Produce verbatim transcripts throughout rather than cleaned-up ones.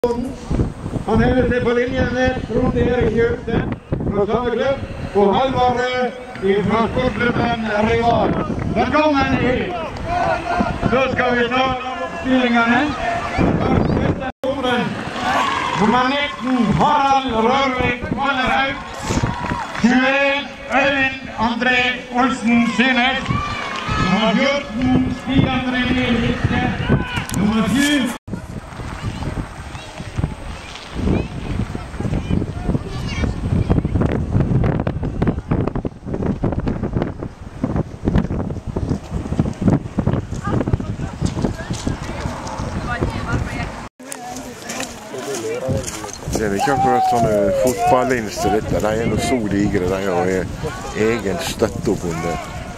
Han heller seg på linjene, runde fra samme klubb, og Valderøya fra sportklubben Rival. Velkommen hit! Så skal vi ta stillingene. Nummer nitten, Harald Rørvik Valderhaug. tjueen, Øyvind André Olsen Synes. Nummer fjorten, Stig André Giske. Nummer sju. Det er ikke akkurat sånne fotballinster dette, de er noe så digre, de har egen støtteoppbundet.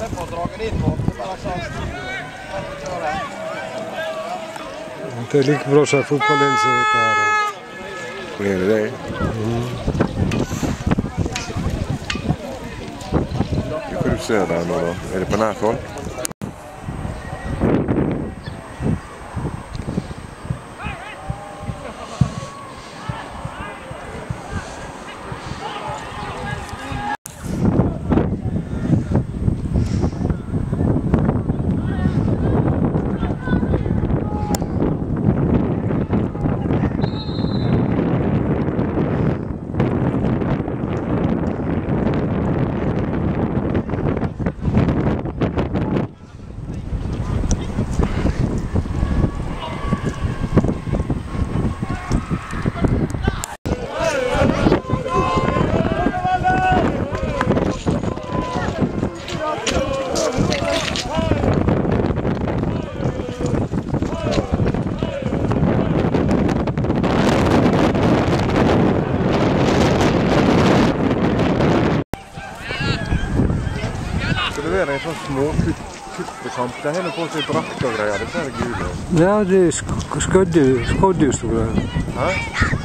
Det er like bra som fotballinster dette her. Er det det? Mm. Hva du ser der nå da? Er det på nært hold? Det er en sånn småkuttekamp. Det er hele på seg brakt og greier. Det er gule. Ja, det er skudde, skudde og greier. Hæ?